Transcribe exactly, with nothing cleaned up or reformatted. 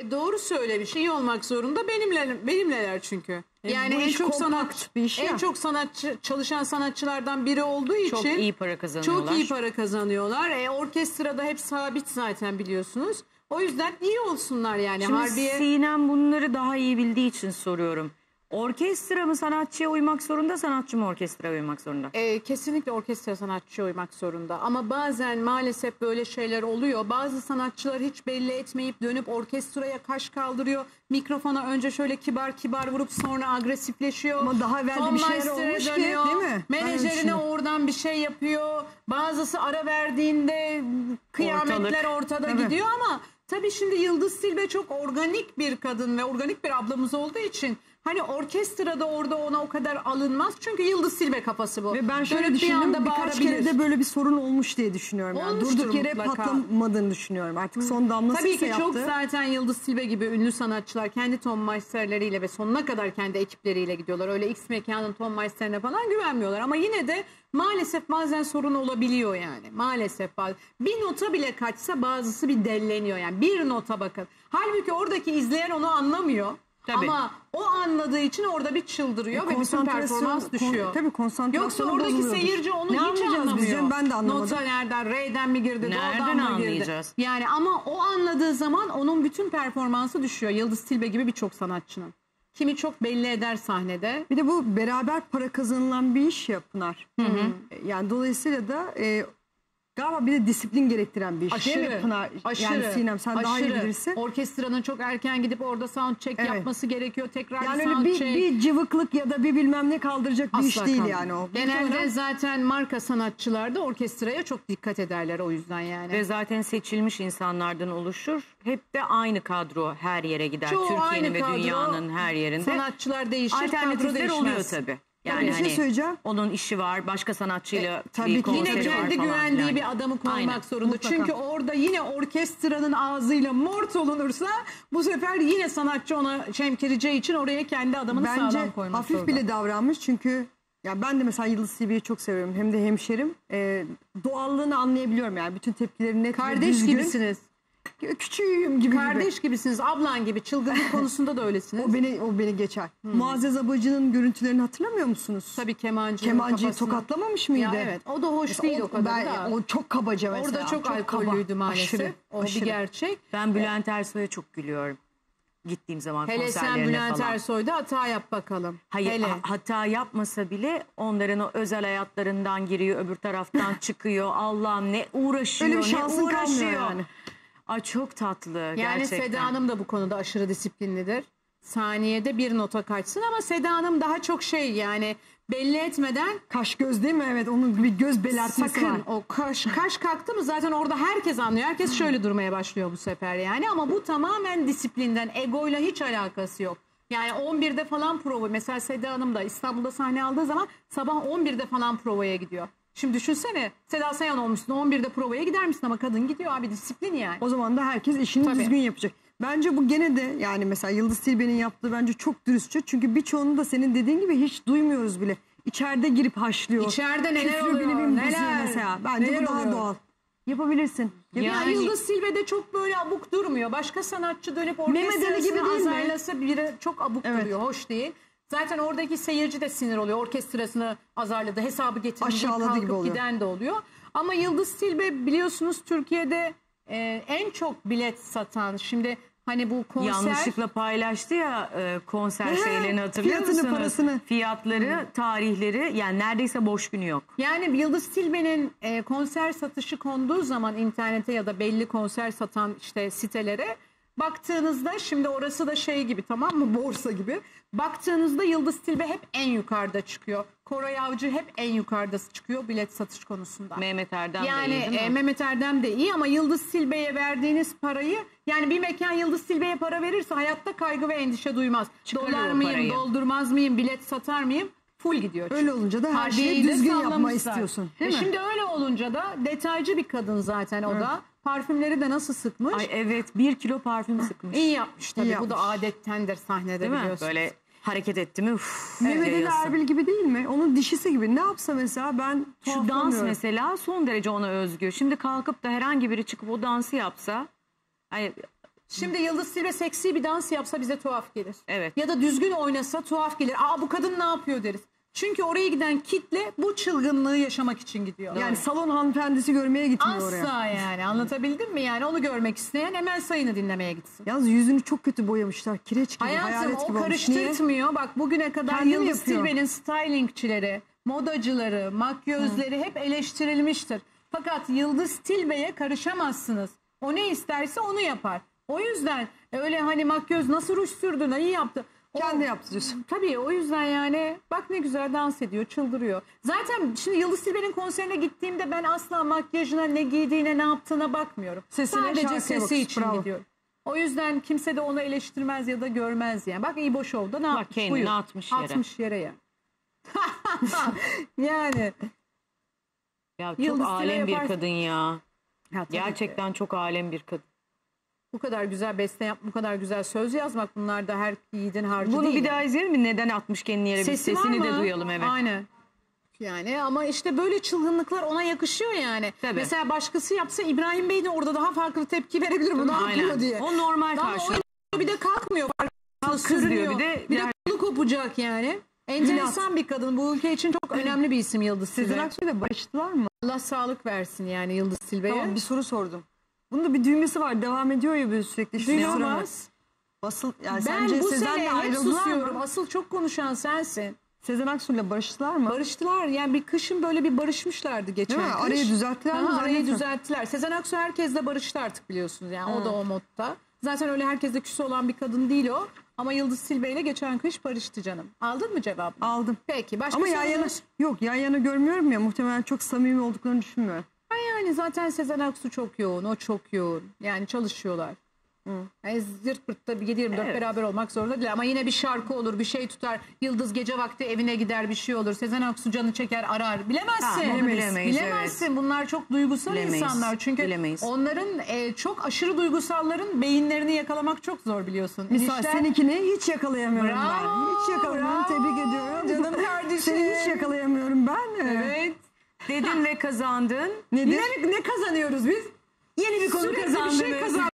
doğru söylemiş. İyi olmak zorunda. Benimle benimleler çünkü. E, yani bu en iş çok kompakt sanat bir iş en ya. çok sanatçı çalışan sanatçılardan biri olduğu için Çok iyi para kazanıyorlar. Çok iyi para kazanıyorlar. E, orkestrada hep sabit zaten biliyorsunuz. O yüzden iyi olsunlar yani. Şimdi Harbiye Sinem bunları daha iyi bildiği için soruyorum. Orkestra mı sanatçıya uymak zorunda, sanatçı mı orkestraya uymak zorunda? E, kesinlikle orkestra sanatçıya uymak zorunda. Ama bazen maalesef böyle şeyler oluyor. Bazı sanatçılar hiç belli etmeyip dönüp orkestraya kaş kaldırıyor. Mikrofona önce şöyle kibar kibar vurup sonra agresifleşiyor. Ama daha evvel de Ton bir şeyler master'a olmuş ki, dönüyor. değil mi? Ben öyle Menajerine düşünüyorum. oradan bir şey yapıyor. Bazısı ara verdiğinde kıyametler Ortalık. ortada Tabii. gidiyor ama tabii şimdi Yıldız Silbe çok organik bir kadın ve organik bir ablamız olduğu için hani orkestrada orada ona o kadar alınmaz. Çünkü Yıldız Silbe kafası bu. Ve ben şöyle Dönüp bir düşünüyorum, anda birkaç kere bağırabilir. de böyle bir sorun olmuş diye düşünüyorum. Yani. Olmuştur Durduk yere mutlaka. patlamadığını düşünüyorum. Artık son damlası Tabii ki yaptı. çok zaten Yıldız Silbe gibi ünlü sanatçılar kendi ton meisterleriyle ve sonuna kadar kendi ekipleriyle gidiyorlar. Öyle X mekanın ton meisterine falan güvenmiyorlar. Ama yine de maalesef bazen sorun olabiliyor yani. Maalesef bazen. Bir nota bile kaçsa bazısı bir delleniyor yani. Bir nota bakın. Halbuki oradaki izleyen onu anlamıyor. Tabii. Ama o anladığı için orada bir çıldırıyor ve bütün Konsantrasyon- performans düşüyor. kon- tabii konsantrasyonu Yoksa oradaki bozuluyordur. seyirci onu Ne hiç anlayacağız biz anlamıyor. canım? Ben de anlamadım. Nota nereden, R'den mi girdi, Nereden Do'dan mı girdi? anlayacağız? Yani ama o anladığı zaman onun bütün performansı düşüyor. Yıldız Tilbe gibi birçok sanatçının. Kimi çok belli eder sahnede. Bir de bu beraber para kazanılan bir iş ya Pınar. Yani dolayısıyla da e, galiba bir de disiplin gerektiren bir iş. Değil mi Pınar? aşırı, Yani Sinem sen daha iyi aşırı. bilirsin. Orkestranın çok erken gidip orada sound check Evet. yapması gerekiyor. Tekrar Yani bir öyle sound bir, check. bir cıvıklık ya da bir bilmem ne kaldıracak bir Asla iş değil kalmıyor. yani o. Genelde Muhtemelen- zaten marka sanatçılar da orkestraya çok dikkat ederler o yüzden yani. Ve zaten seçilmiş insanlardan oluşur. Hep de aynı kadro her yere gider. Çoğu Türkiye'nin aynı ve kadro, dünyanın her yerinde. Sanatçılar değişir, kadro Alternatifler değişmez. oluyor tabii. Yani bir şey hani söyleyeceğim. onun işi var, başka sanatçıyla tabii bir ki. Yine konseri var kendi falan güvendiği filan. bir adamı koymak Aynen. zorunda. Mutlaka. Çünkü orada yine orkestranın ağzıyla mort olunursa bu sefer yine sanatçı ona çemkireceği için oraya kendi adamını Bence sağlam koymak hafif zorunda. bile davranmış çünkü ya ben de mesela Yıldız Tilbe'yi çok seviyorum. Hem de hemşerim. Ee, doğallığını anlayabiliyorum yani. Bütün tepkileri net ve Kardeş düzgün. gibisiniz. Küçüğüm gibi Kardeş gibi. gibisiniz. Ablan gibi. Çılgınlık konusunda da öylesiniz. O beni o beni geçer. Muazzez Abacı'nın görüntülerini hatırlamıyor musunuz? Tabii kemancı. Kemancıyı tokatlamamış mıydı? Ya evet. O da hoş Mesela değil o, kadar ben- da. O çok kabaca mesela. Orada çok, kaba. alkollüydü maalesef. Aşırı, o aşırı. bir gerçek. Ben Bülent Ersoy'a çok gülüyorum. Gittiğim zaman Hele sen konserlerine Bülent falan. Ersoy'da hata yap bakalım. Hayır, Hele. ha- hata yapmasa bile onların o özel hayatlarından giriyor, öbür taraftan çıkıyor. Allah'ım ne uğraşıyor, Öyle bir ne şansın kalmıyor uğraşıyor. yani. Ay çok tatlı Yani gerçekten. Seda Hanım da bu konuda aşırı disiplinlidir. Saniyede bir nota kaçsın ama Seda Hanım daha çok şey yani belli etmeden Kaş göz değil mi? Evet onun bir göz belirtmesi sakın var. o kaş, kaş kalktı mı zaten orada herkes anlıyor. Herkes şöyle durmaya başlıyor bu sefer yani ama bu tamamen disiplinden, egoyla hiç alakası yok. Yani on birde falan prova. Mesela Seda Hanım da İstanbul'da sahne aldığı zaman sabah on birde falan provaya gidiyor. Şimdi düşünsene Seda Sayan olmuşsun on birde provaya gider misin ama kadın gidiyor abi disiplin yani. O zaman da herkes işini Tabii. düzgün yapacak. Bence bu gene de yani mesela Yıldız Tilbe'nin yaptığı bence çok dürüstçe. Çünkü birçoğunu da senin dediğin gibi hiç duymuyoruz bile. İçeride girip haşlıyor. İçeride neler Küfrü oluyor, bilimim neler, diziyor mesela. Bence neler bu daha oluyor? doğal. Yapabilirsin. Ya Yani- Yıldız Tilbe de çok böyle abuk durmuyor. Başka sanatçı dönüp Mehmet Ali gibi orkestrasını değil mi? azarlasa biri çok abuk Evet. duruyor. Hoş değil. Zaten oradaki seyirci de sinir oluyor. Orkestrasını azarladı. Hesabı getirdi. Aşağıladı kalkıp gibi oluyor. giden de oluyor. Ama Yıldız Tilbe biliyorsunuz Türkiye'de e, en çok bilet satan. Şimdi hani bu konser... Yanlışlıkla paylaştı ya e, konser He, şeylerini hatırlıyor fiyatını, musunuz? parasını. Fiyatları, tarihleri yani neredeyse boş günü yok. Yani Yıldız Tilbe'nin e, konser satışı konduğu zaman internete ya da belli konser satan işte sitelere baktığınızda şimdi orası da şey gibi tamam mı borsa gibi baktığınızda Yıldız Tilbe hep en yukarıda çıkıyor. Koray Avcı hep en yukarıda çıkıyor bilet satış konusunda. Mehmet Erdem de Yani iyi değil mi? e, Mehmet Erdem de iyi ama Yıldız Tilbe'ye verdiğiniz parayı yani bir mekan Yıldız Tilbe'ye para verirse hayatta kaygı ve endişe duymaz. Çıkarır Dolar o mıyım, parayı. doldurmaz mıyım, bilet satar mıyım? Full gidiyor. çünkü. Öyle olunca da her Harbiyeyi şeyi de düzgün yapma sallamışlar. istiyorsun. Değil E mi? Şimdi öyle olunca da detaycı bir kadın zaten o da. Parfümleri de nasıl sıkmış? Ay evet bir kilo parfüm sıkmış. İyi yapmış tabii. İyi Bu da yapmış. adettendir sahnede Değil mi? biliyorsunuz. Böyle hareket etti mi? Uf, Mehmet Ali yayılsın. Erbil gibi değil mi? Onun dişisi gibi. Ne yapsa mesela ben Şu dans tuhaflanıyorum. mesela son derece ona özgü. Şimdi kalkıp da herhangi biri çıkıp o dansı yapsa, ay, Şimdi Yıldız Tilbe seksi bir dans yapsa bize tuhaf gelir. Evet. Ya da düzgün oynasa tuhaf gelir. Aa bu kadın ne yapıyor deriz. Çünkü oraya giden kitle bu çılgınlığı yaşamak için gidiyor. Yani salon hanımefendisi görmeye gitmiyor oraya. Asla yani anlatabildim mi yani onu görmek isteyen Emel Sayın'ı dinlemeye gitsin. Yalnız yüzünü çok kötü boyamışlar. Kireç gibi, Hayatım hayalet o gibi olmuş. Niye? karıştırtmıyor. Bak bugüne kadar Kendi mi Yıldız yapıyor? Tilbe'nin stylingçileri, modacıları, makyözleri hep eleştirilmiştir. Fakat Yıldız Tilbe'ye karışamazsınız. O ne isterse onu yapar. O yüzden öyle hani makyöz nasıl ruj sürdü, iyi yaptı. O- Kendi yaptı diyorsun. Tabii o yüzden yani bak ne güzel dans ediyor, çıldırıyor. Zaten şimdi Yıldız Tilbe'nin konserine gittiğimde ben asla makyajına, ne giydiğine, ne yaptığına bakmıyorum. Sesine, Sadece şarkıya sesi bakıyorsun, için bravo. gidiyorum. O yüzden kimse de onu eleştirmez ya da görmez yani. Bak İbo Show'da ne yapmış? kendini Buyur. atmış yere. Atmış yere ya. Yani. Ya çok Yıldız Tilbe alem bir yaparsın. kadın ya. Ya tabii Gerçekten ki. çok alem bir kadın. Bu kadar güzel beste yap, bu kadar güzel söz yazmak bunlar da her yiğidin harcı Bunu değil. bir daha izleyelim mi? Neden atmış kendini yere? Bir Sesi var sesini de mı? duyalım evet. Aynen. Yani ama işte böyle çılgınlıklar ona yakışıyor yani. Tabii. Mesela başkası yapsa İbrahim Bey de orada daha farklı tepki verebilir bu ne Aynen. yapıyor diye. O normal Ama karşılıyor. o bir de kalkmıyor. Kalk Sürünüyor. diyor, bir de- bir de kolu kopacak yani. Enteresan bir kadın. Bu ülke için çok önemli bir isim Yıldız Sezen Tilbe. Aksu'yla barıştılar mı? Allah sağlık versin yani Yıldız Tilbe'ye. Tamam, bir soru sordum. Bunun da bir düğmesi var. Devam ediyor ya böyle sürekli. Şu Duyamaz. Basıl, yani Ben sence bu Sezen'le sene hep ayrıldılar susuyorum. mı? Asıl çok konuşan sensin. Sezen Aksu'yla barıştılar mı? Barıştılar. Yani bir kışın böyle bir barışmışlardı geçen Değil mi? kış. Arayı düzelttiler mi? Ha, arayı Zannetmiyorum. düzelttiler. Sezen Aksu herkesle barıştı artık biliyorsunuz. Yani o da o modda. Zaten öyle herkesle küs olan bir kadın değil o. Ama Yıldız Tilbe ile geçen kış barıştı canım. Aldın mı cevabını? Aldım. Peki. Başka Ama yan yana, sorunuz? yok yan yana görmüyorum ya, muhtemelen çok samimi olduklarını düşünmüyorum. Ha yani zaten Sezen Aksu çok yoğun. O çok yoğun. Yani çalışıyorlar. Yani zırt pırtta yedi yirmi dört Evet. beraber olmak zorunda değil. Ama yine bir şarkı olur, bir şey tutar. Yıldız gece vakti evine gider, bir şey olur. Sezen Aksu canı çeker, arar. Bilemezsin. Ha, onu bilemeyiz, Bilemezsin. Bunlar çok duygusal Bilemeyiz, insanlar. Çünkü bilemeyiz. onların e, çok aşırı duygusalların beyinlerini yakalamak çok zor biliyorsun. Misal İnişler- seninkini hiç yakalayamıyorum Bravo, ben. Hiç yakalayamıyorum. bravo. Tebrik ediyorum. Canım kardeşim. Seni hiç yakalayamıyorum ben. Evet. Dedin ve kazandın. Nedir? Yine ne kazanıyoruz biz? Yeni bir konu Sürekli bir şey kazandınız. kazan.